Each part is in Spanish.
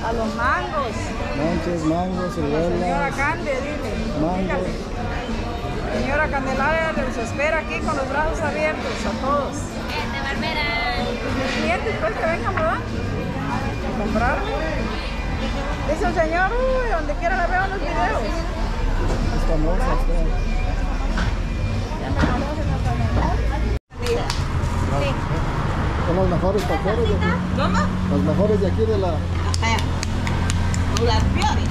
A los mangos. Manches, mangos, Señora ciruelas, Cande, dile. mangos. Dígale. Señora Candelaria les espera aquí con los brazos abiertos a todos. De Barbera. Mis clientes pues que vengan, ¿verdad? A comprar. Dice el señor, uy, donde quiera la veo en los videos. Es famosa usted. Ya me conocen hasta el Son los mejores taqueros de aquí. ¿Cómo? Los mejores de aquí de la... Ajá. Las peores.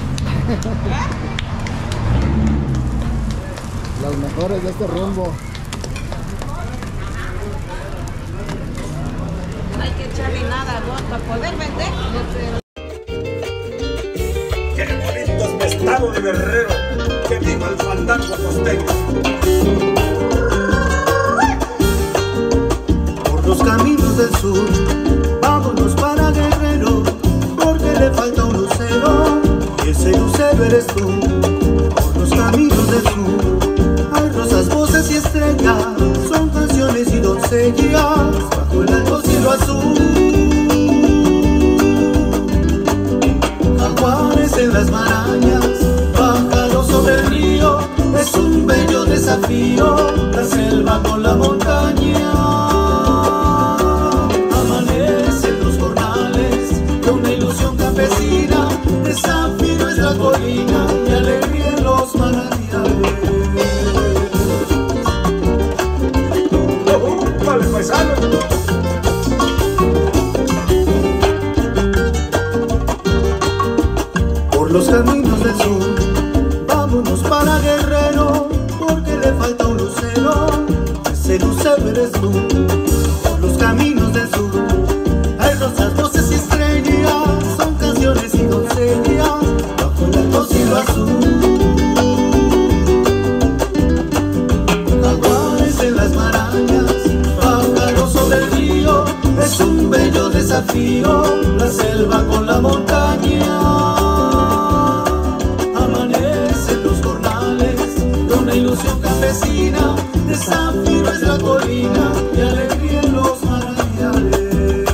Los mejores de este rumbo. No hay que echarle nada a vos para poder vender. ¡Qué bonito es mi estado de Guerrero! ¡Que viva el fandango costeño! Por los caminos del sur, vámonos para Guerrero, porque le falta un lucero, y ese lucero eres tú. Por los caminos del sur, hay rosas, voces y estrellas, son canciones y doncellas, bajo el alto cielo azul. Jaguares en las marañas, pájaros sobre el río, es un bello desafío, la selva con la montaña. Amanecen los jornales de una ilusión campesina, desafío es la colina y alegría en los manantiales. ¡Vale, paisano! Por los caminos del sur, vámonos para Guerrero, porque le falta un lucero, ese lucero eres tú. Por los caminos del sur, hay rosas, voces y estrellas, son canciones y doncellas, bajo el alto cielo azul. Jaguares en las marañas, pájaros sobre el río, es un bello desafío, la selva con la montaña. Amanecen los jornales de una ilusión campesina, desafío es la colina y alegría en los manantiales.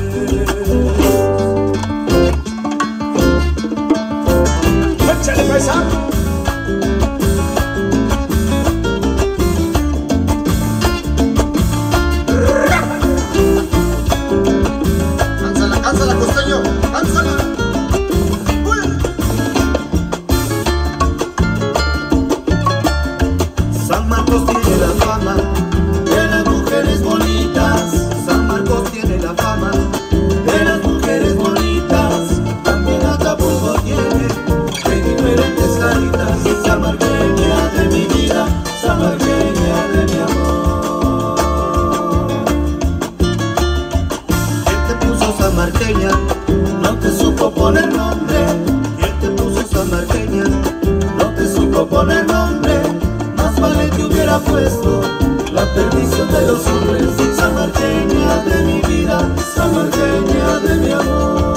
¡Échale, paisano! ¡Ánzala, ánzala, costeño! ¡Ánzala! San Marcos tiene la fama de las mujeres bonitas. San Marcos tiene la fama de las mujeres bonitas. También Acapulco tiene de diferentes caritas. Samarqueña de mi vida, samarqueña de mi amor. ¿Quién te puso samarqueña? No te supo poner nombre. ¿Quién te puso samarqueña? No te supo poner nombre. Más vale que hubiera puesto la perdición de los hombres. Samarqueña de mi vida, samarqueña de mi amor.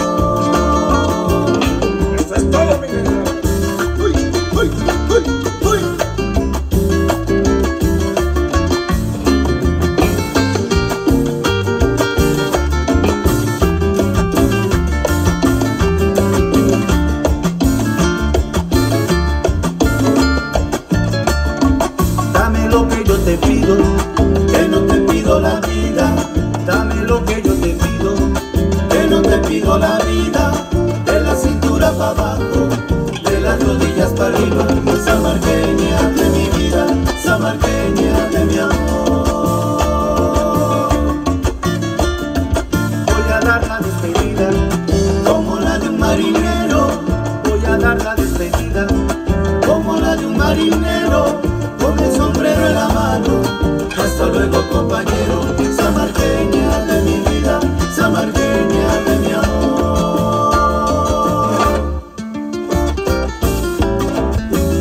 ¡Eso es todo, mi querido! Uy, uy, uy, uy. Dame lo que yo te pido, que no te pido la vida. Dame lo que yo te pido, que no te pido la vida. De la cintura para abajo, de las rodillas para arriba. Samarqueña de mi vida, samarqueña de mi amor. Voy a dar la despedida como la de un marinero. Voy a dar la despedida como la de un marinero, con el sombrero en la mano. Hasta luego, compañero. Samarqueña de mi vida, samarqueña de mi amor.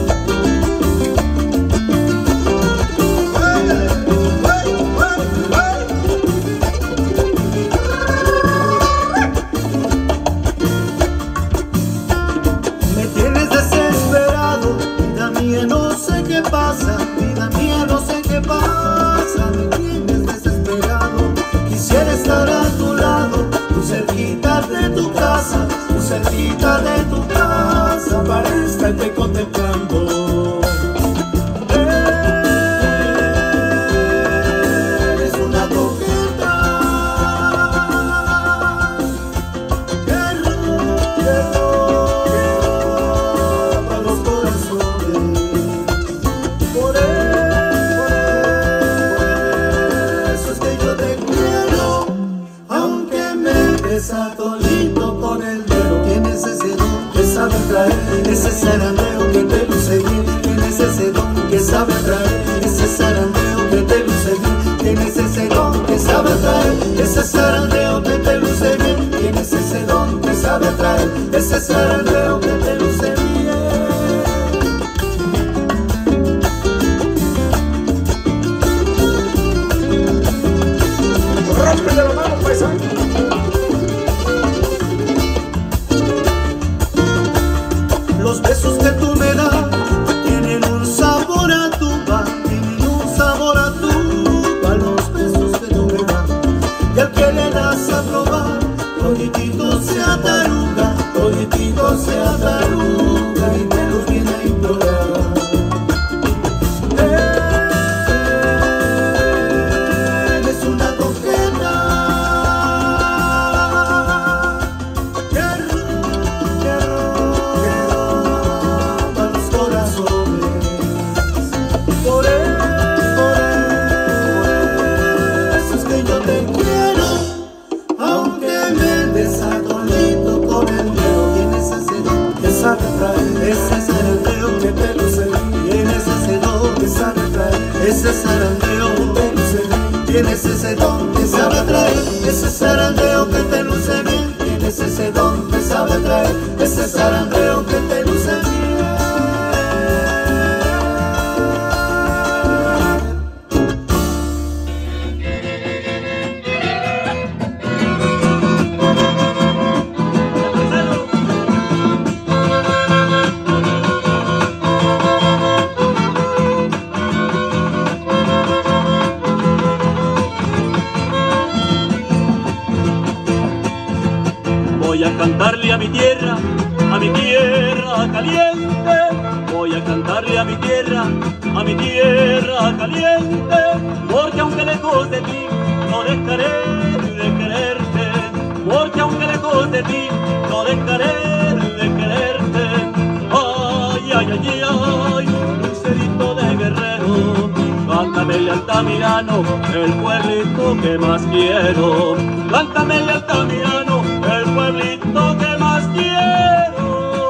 cerquita de tu casa, muy cerquita de tu casa, para estarte contemplando. Eres una coqueta que roba los corazones. Por eso es que yo te quiero, aunque me desatolito con el dedo. Tienes ese don que sabe traer ese zarandeo que te luce bien. Tienes ese don que sabe traer ese zarandeo que te luce bien. Tienes ese don que sabe traer ese zarandeo que te luce bien. Tienes ese don que sabe traer ese zarandeo que te luce bien. Rómpele la mano, paisano. Los besos que tú me das tienen un sabor a tuba, tienen un sabor a tuba. Los besos que tú me das, y al que le das a probar, toditito se ataruga, toditito se ataruga y te los viene a implorar. Eres una coqueta que roba los corazones. Por eso es que yo te quiero, aunque me desatolito con el dedo. Tienes ese don que sabe traer ese zarandeo que te luce bien. Tienes ese don que sabe traer ese zarandeo que te luce bien. Tienes ese don que sabe traer ese zarandeo que te luce bien. Tienes ese don que sabe traer ese zarandeo que te luce bien. Voy a cantarle a mi tierra caliente. Voy a cantarle a mi tierra caliente. Porque aunque lejos de ti, no dejaré de quererte. Porque aunque lejos de ti, no dejaré de quererte. Ay, ay, ay, ay, lucerito de guerrero, cántame Altamirano, el pueblito que más quiero. Cántame Altamirano, el pueblito que más quiero.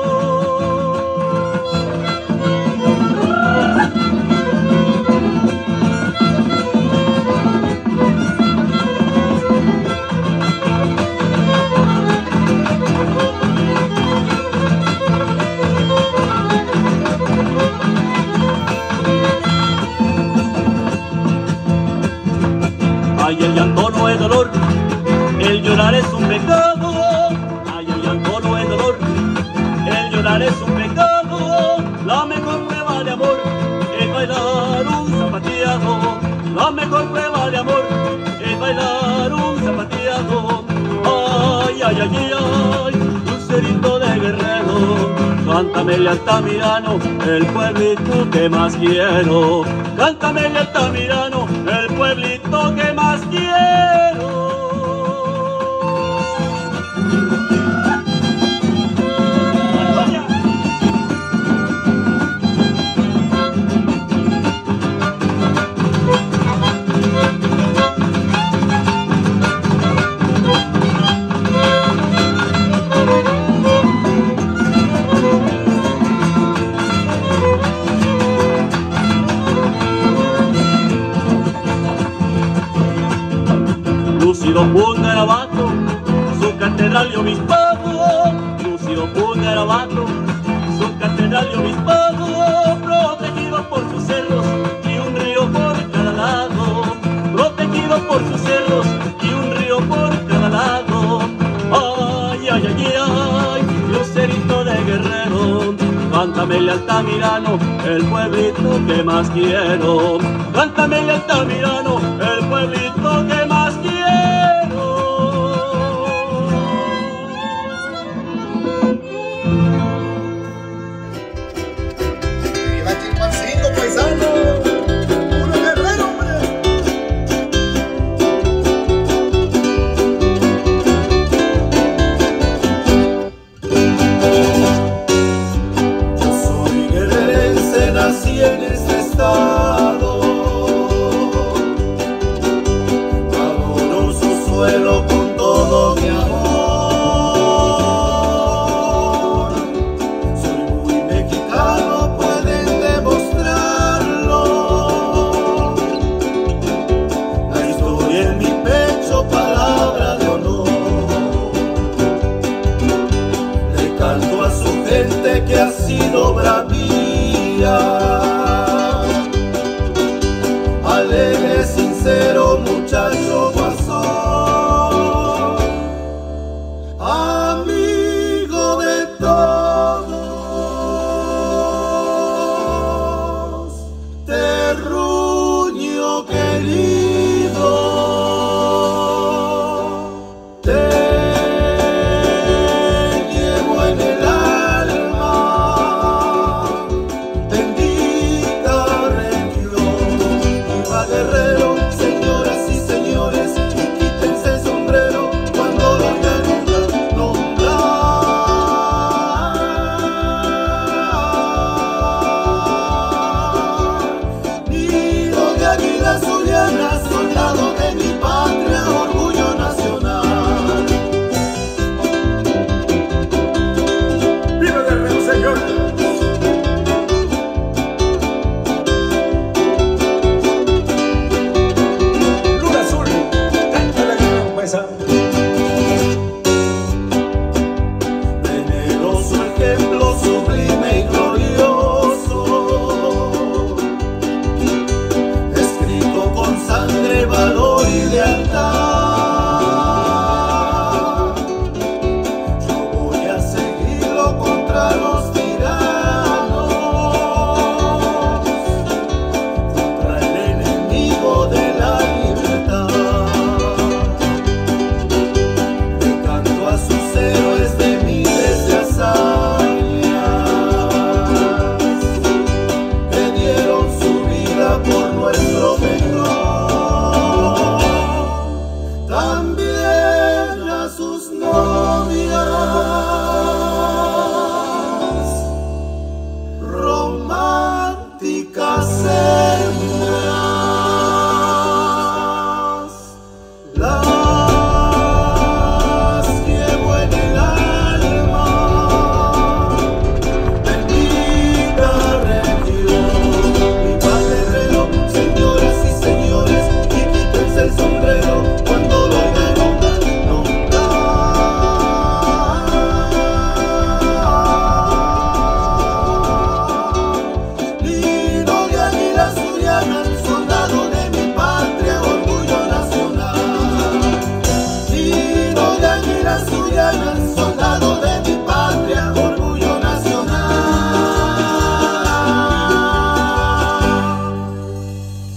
Ay, el llanto no es dolor, el llorar es un pecado. Ay, el llanto no es dolor, el llorar es un pecado. La mejor prueba de amor es bailar un zapateado. La mejor prueba de amor es bailar un zapateado. Ay, ay, ay, ay, lucerito de guerrero, cántame Altamirano, el pueblito que más quiero. Cántame Altamirano, el pueblito que más quiero. Lúcido Pundarabato, su catedral y obispado. Lúcido Pundarabato, su catedral y obispado. Protegido por sus cerros y un río por cada lado. Protegido por sus cerros y un río por cada lado. Ay, ay, ay, ay, lucerito de guerrero, cántame Altamirano, el pueblito que más quiero. Cántame Altamirano, el pueblito que más quiero. gente que ha sido bravía, alegre, sincero, muchacho guasón, amigo de todos, terruño querido, te llevo en el alma, bendita región. Viva Guerrero, señoras y señores, y quítense el sombrero cuando lo oigan nombrar. Nido de águilas zulianas, soldado de mi patria, orgullo nacional. ¡Viva Guerrero, señor! Luna azul, cántale con promesa. Veneroso ejemplo sublime y glorioso, escrito con sangre, valor y lealtad. Yo voy a seguirlo contra los tiranos, contra el enemigo de la libertad. Le canto a sus héroes de miles de hazañas que dieron su vida por nuestro mejor. También a sus novias, románticas hembras, las llevo en el alma, bendita región. Viva Guerrero, señoras y señores, y quítense el sombrero cuando lo oigan nombrar. Nido de águilas zulianas, soldado de mi patria, orgullo nacional. Nido de águilas zulianas, soldado de mi patria, orgullo nacional.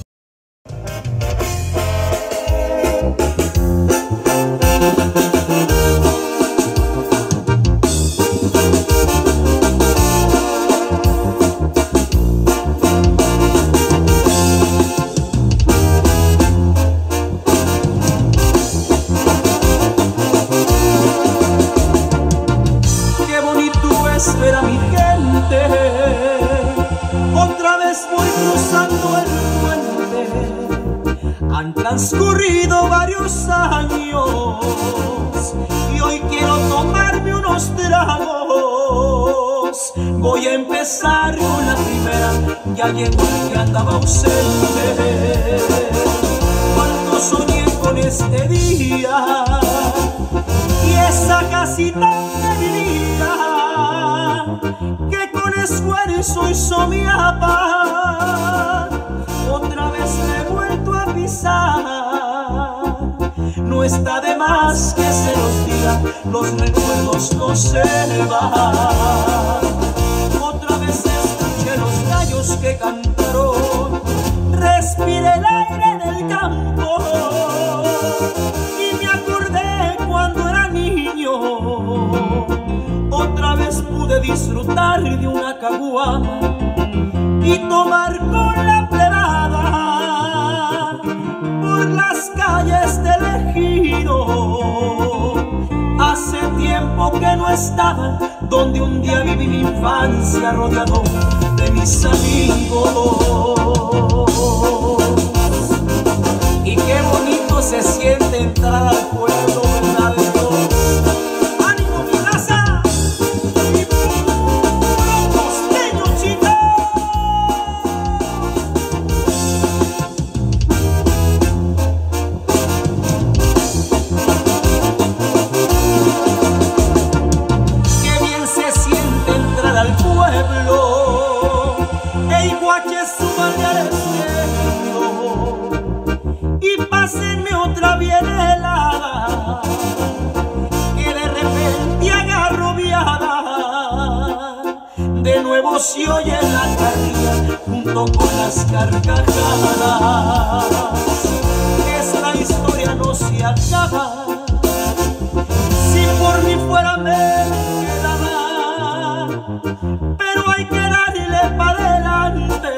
Qué bonito es ver a mi gente, otra vez voy cruzando el puente. Han transcurrido varios años y hoy quiero tomarme unos tragos. Voy a empezar con la primera, ya llegó el que andaba ausente. Cuando soñé con este día y esa casita de mi vida, que con esfuerzo hizo mi papá, otra vez le he vuelto a pisar. No está de más que se los diga, los recuerdos no se van. Otra vez escuché los gallos que cantaron, respiré el aire del campo y me acordé cuando era niño. Otra vez pude disfrutar de una caguama y tomar con la plebada por las calles del ejido. Hace tiempo que no estaba donde un día viví mi infancia rodeado de mis amigos. Y qué bonito se siente entrar al pueblo, ¿verdad? ¡Ánimo, mi raza! ¡Y puro costeño, chicos! Qué bien se siente voz se oye en la carrilla junto con las carcajadas. Esta historia no se acaba. Si por mí fuera me quedaba, pero hay que darle para adelante.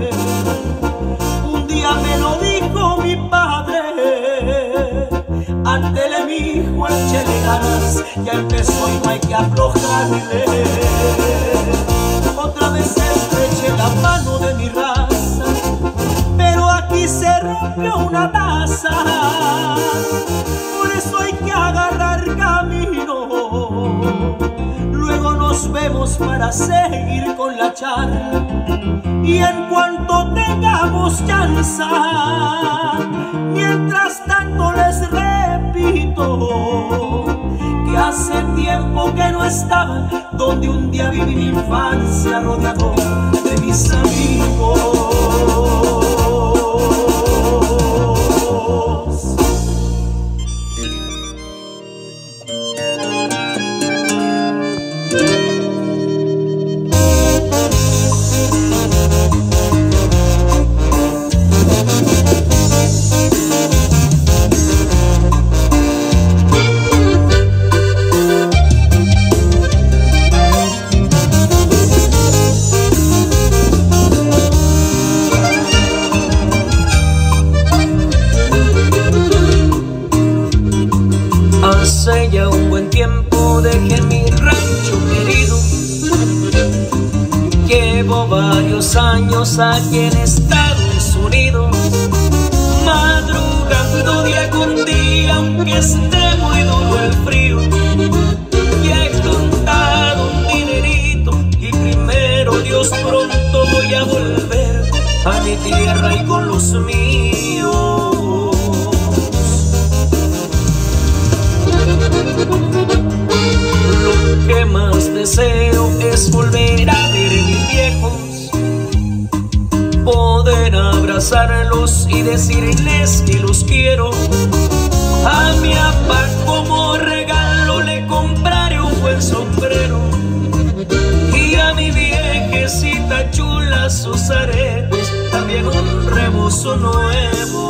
Un día me lo dijo mi padre: ándele mijo, échele ganas, ya empezó y no hay que aflojarle. Otra vez estreché la mano de mi raza, pero aquí se rompió una taza. Por eso hay que agarrar camino. Luego nos vemos para seguir con la charla. Y en cuanto tengamos chanza, mientras tanto les repito que hace tiempo que no estaba donde un día viví mi infancia, rodeado de mis amigos. Hace ya un buen tiempo dejé mi rancho querido. Llevo varios años aquí en Estados Unidos, madrugando día con día aunque esté muy duro el frío. Y he juntado un dinerito y primero Dios pronto voy a volver a mi tierra y con los míos. Lo que más deseo es volver a ver a mis viejos, poder abrazarlos y decirles que los quiero. A mi papá como regalo le compraré un buen sombrero, y a mi viejecita chula sus aretes, también un rebozo nuevo.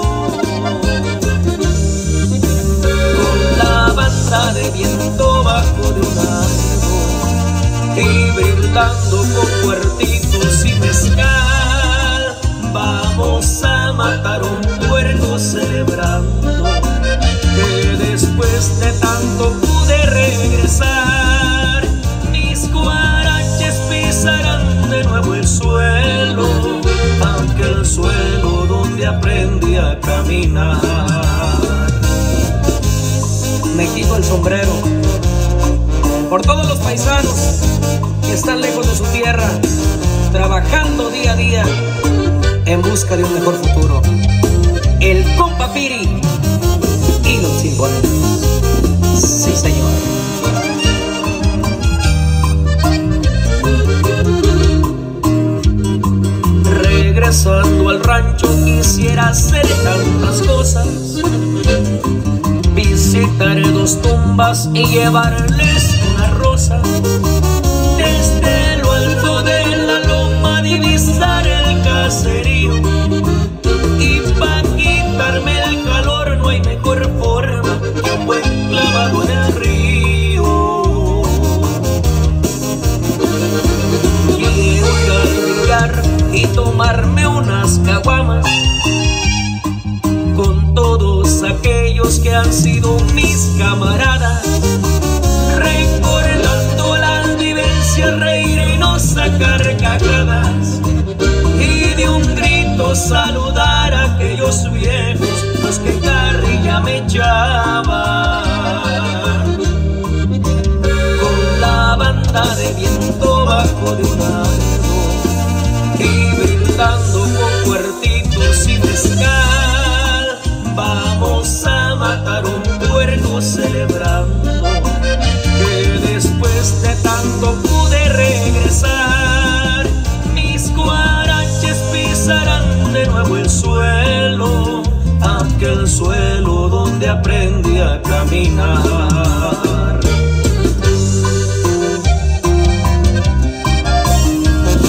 La banda de viento bajo de un árbol y brindando con cuartitos y mezcal, vamos a matar un puerco celebrando que después de tanto pude regresar. Mis guaraches pisarán de nuevo el suelo, aquel suelo donde aprendí a caminar. Me quito el sombrero por todos los paisanos que están lejos de su tierra, trabajando día a día en busca de un mejor futuro. El compa Piri y los Imponentes. Sí, señor. Regresando al rancho quisiera hacer tantas cosas, visitar 2 tumbas y llevarles una rosa. Desde lo alto de la loma divisar el caserío, y pa' quitarme el calor no hay mejor forma que un buen clavado en el río. Quiero ir al billar y tomarme unas caguamas con todos aquellos que han sido mis camaradas, recordando las vivencias, reírnos a carcajadas y de un grito saludar a aquellos viejos, los que carrilla me echaban. Con la banda de viento bajo de un árbol y brindando con cuartitos y mezcal, vamos a matar un puerco celebrando que después de tanto pude regresar. Mis guaraches pisarán de nuevo el suelo, aquel suelo donde aprendí a caminar.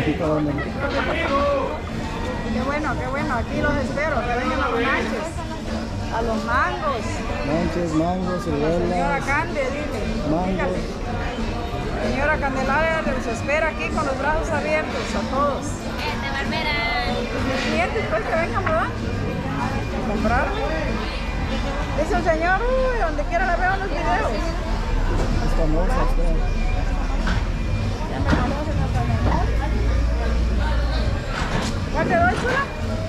Ahorita vamos. Qué bueno, aquí los espero, que vengan a los manches, a los mangos. Manches, mangos, Señora ciruelas, Cande, dile. mangos. Dígale. Señora Candelaria los espera aquí con los brazos abiertos a todos. De Barbera. Mis clientes pues que vengan, ¿verdad? A comprar. Dice el señor, uy, donde quiera la veo en los videos. Es famosa usted. Ya me conocen hasta el amor. ¿Cuál te doy, chula?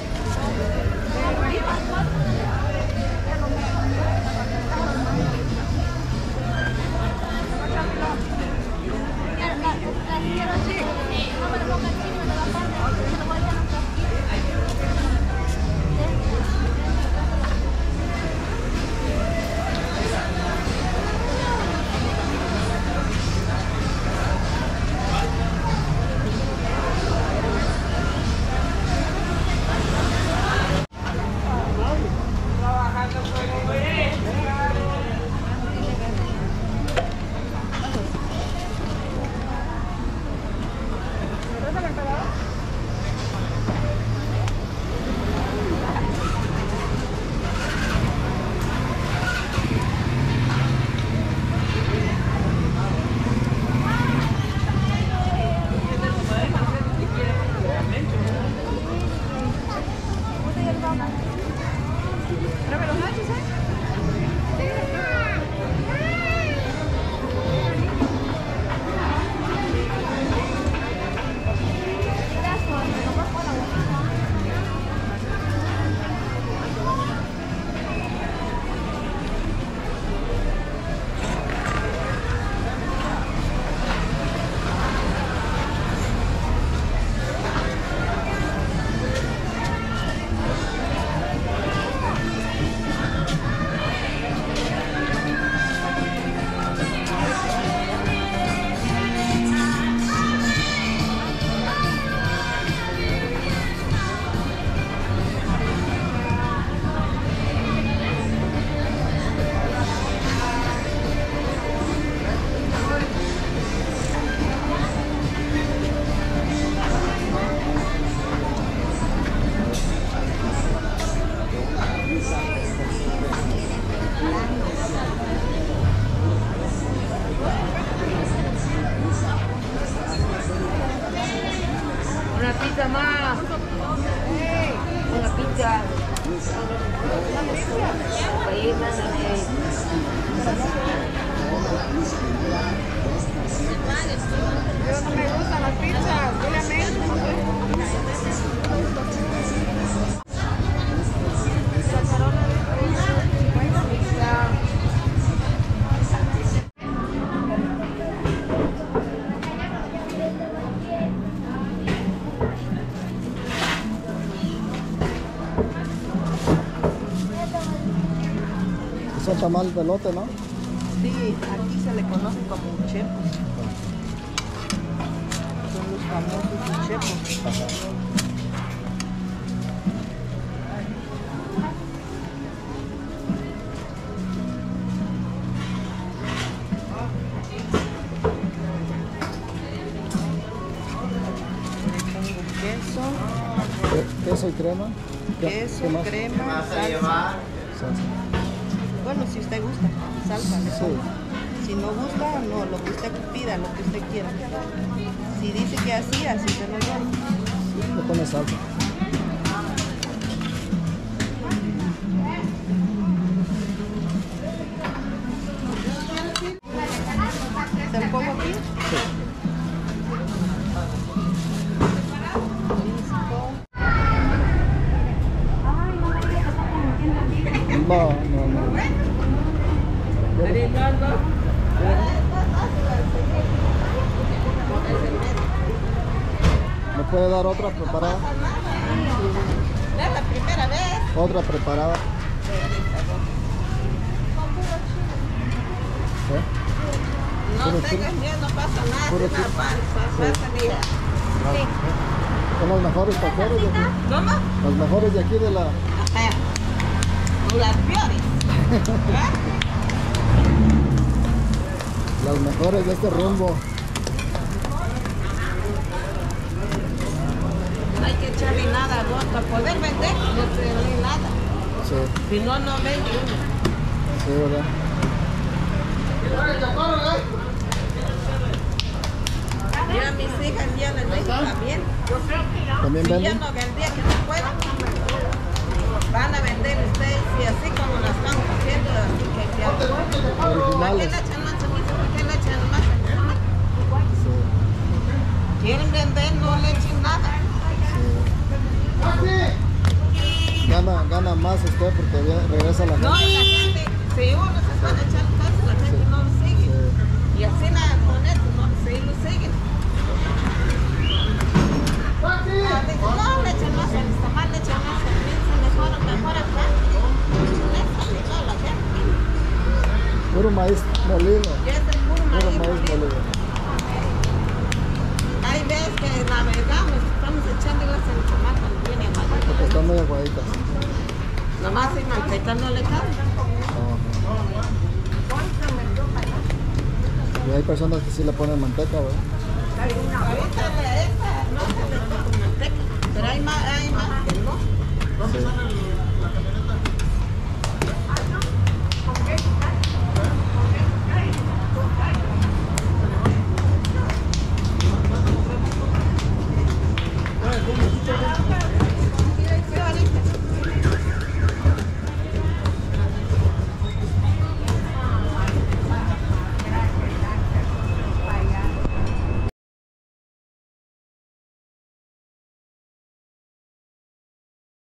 Una pizza más. Una pizza. Yo no me gustan las pizzas, dile amén. Es un tamal de elote, ¿no? Sí, aquí se le conoce como uchepos. Son los famosos uchepos. Queso y crema. Queso, ¿Qué más? crema, salsa. Salsa. Bueno, si usted gusta, salsa le Sí. pongo. Si no gusta, no, lo que usted pida, lo que usted quiera. Si dice que así, así se lo doy. Le pone salsa. ¿Se lo pongo aquí? No, no, no. ¿Me puede dar otra preparada? Es la primera vez. Otra preparada. ¿Eh? No Puro tengas chile. miedo, no pasa nada. Puro Es una chile. falsa vida. Son los mejores taqueros de aquí. ¿Cómo? Los mejores de aquí de la... Ajá. Las peores. Los mejores de este rumbo. nada, no, para poder vender no tiene nada. Sí, Si no, no vende uno. sí, ¿verdad? Ya mis hijas ya les dejo también. ¿También Si ya venden? no, el día que no puedan, van a vender ustedes y así como las están haciendo, así que ya. ¿Para qué Originales. le echan más chamizo? ¿Para qué le echan más chamizo? Sí, Quieren vender, no le echen nada. sí. Gana más usted porque regresa la No, gente. la gente, si uno se está echando cosas, la gente no lo sigue. Sí. Y así nada con esto, no, sí lo siguen. No le echen más, está mal, le echen más, mejor acá. Eso le echó la gente. Puro maíz molido. Y es el puro Puro maíz maíz molido. molido. Hay veces que navegamos, estamos echando las enchiladas cuando viene Porque aguacate. están muy aguaditas. Nomás sin manteca no le cabe. Y hay personas que sí le ponen manteca, ¿verdad? Ahorita esta no se le toca manteca, pero hay más que no. Sí.